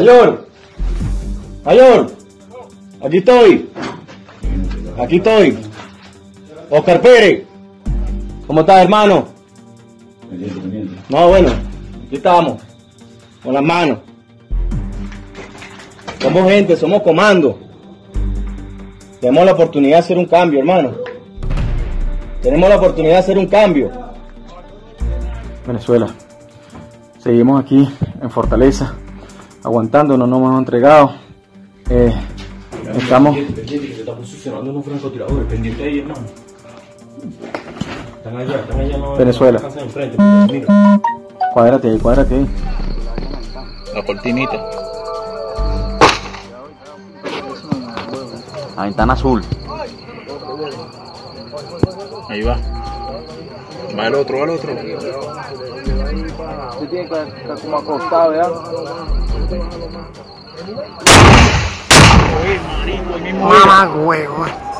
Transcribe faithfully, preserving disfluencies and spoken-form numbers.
Mayor, mayor, aquí estoy, aquí estoy. Oscar Pérez, ¿cómo estás, hermano? No, bueno, aquí estamos, con las manos. Somos gente, somos comando. Tenemos la oportunidad de hacer un cambio, hermano. Tenemos la oportunidad de hacer un cambio. Venezuela, seguimos aquí en Fortaleza, aguantando, no nos hemos entregado. Eh, estamos... Pendiente, pendiente, que se está posicionando unos francotiradores, pendiente ahí, hermano. Están allá, están allá, no, Venezuela. No, no, enfrente, mira. Cuádrate ahí, cuádrate ahí. La cortinita. La ventana azul. Ahí va. Va el otro, va el otro. Usted tiene que estar como acostado, ¿verdad? Oye, marico, el mismo Mamá huevo.